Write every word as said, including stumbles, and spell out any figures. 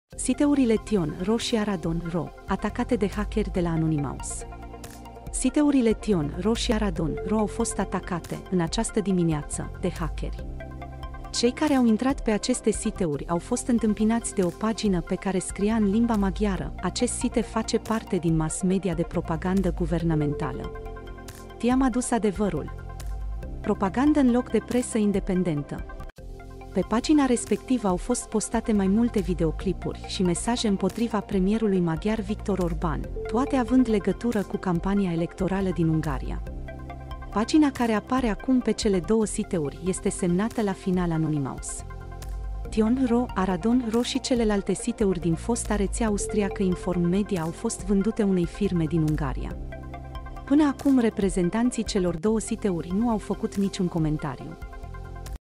Siteurile Tion Ro și Aradon Ro, atacate de hackeri de la Anonymous. Siteurile Tion Ro și Aradon Ro au fost atacate în această dimineață de hackeri. Cei care au intrat pe aceste siteuri au fost întâmpinați de o pagină pe care scria în limba maghiară: acest site face parte din mass media de propagandă guvernamentală. Ti-am adus adevărul. Propagandă în loc de presă independentă. Pe pagina respectivă au fost postate mai multe videoclipuri și mesaje împotriva premierului maghiar Viktor Orban, toate având legătură cu campania electorală din Ungaria. Pagina care apare acum pe cele două siteuri este semnată la final Anonymous. Tion Ro, Aradon Ro și celelalte siteuri din fosta rețea austriacă Inform Media au fost vândute unei firme din Ungaria. Până acum reprezentanții celor două siteuri nu au făcut niciun comentariu.